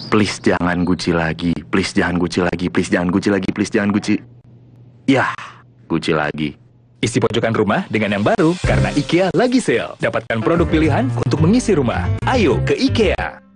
Please jangan Gucci lagi. Please jangan Gucci lagi. Please jangan Gucci lagi. Please jangan Gucci. Yah, Gucci lagi. Isi pojokan rumah dengan yang baru karena IKEA lagi sale. Dapatkan produk pilihan untuk mengisi rumah. Ayo ke IKEA.